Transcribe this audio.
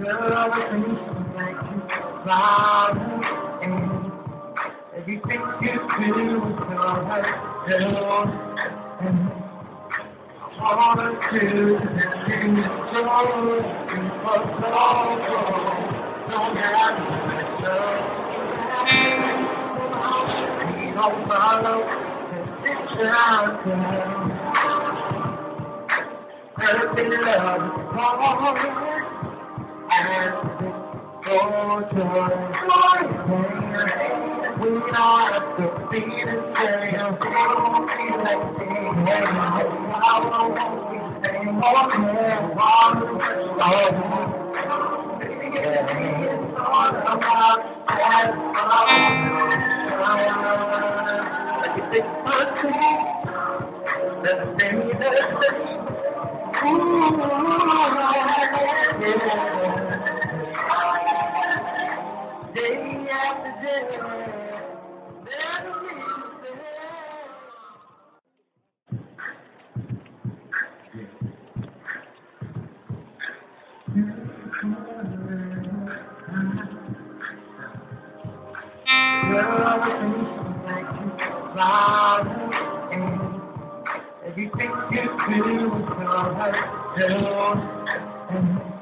Everything you do is gonna do, and I wanna do the things you for so long. Don't have to we don't follow the instructions. Perfect love is hard, and we don't have to be the same. Don't be like me. I won't be the same. It's all about that. Everything but me. The same, the same. Day after day, never be the same. Everything you do is gonna do, and